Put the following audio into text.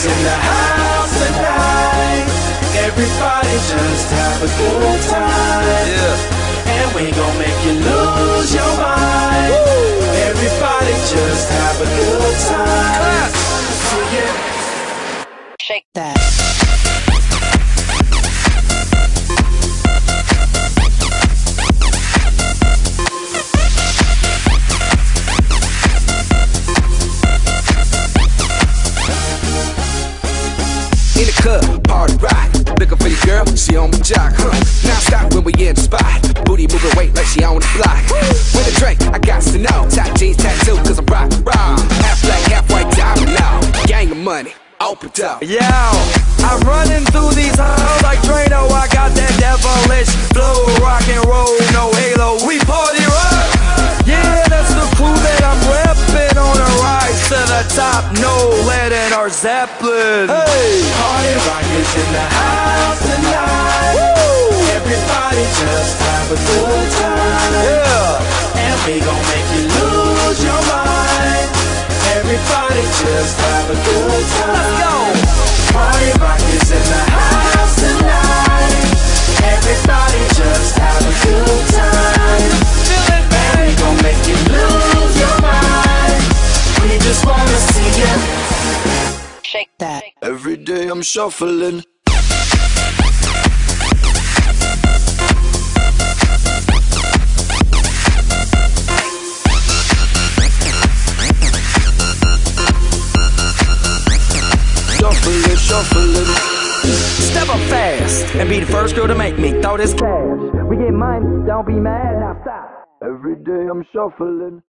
is in the house tonight. Everybody just have a good time. Yeah. And we gon' make you lose your mind. Woo. Everybody just have a good time. Shake that. In the club, party rock. Looking for your girl, she on my jock, Now stop when we in the spot. Booty moving weight like she on the block. With a drink, I got to know. Tight jeans, tattoo, cause I'm rock, raw. Half black, half white, diamond now. Gang of money, open up. Yo, I'm running through these halls like Drano. I got that devilish flow, rock and roll, no halo. We party rock. Yeah, that's the crew that I'm reppin' on a rise to the top. No lead in our Zeppelin. Hey, party rock is in the house tonight. Woo. Everybody just have a good time. Yeah, and we gon' make you lose your mind. Everybody just have a good time. Let's go. Party rock is in the house tonight. Everybody just have a good time. And we gon' make you lose your mind. We just wanna see you shake that. Every day I'm shuffling. Shuffling. Step up fast and be the first girl to make me throw this cash. We get money, don't be mad, now stop. Every day I'm shuffling.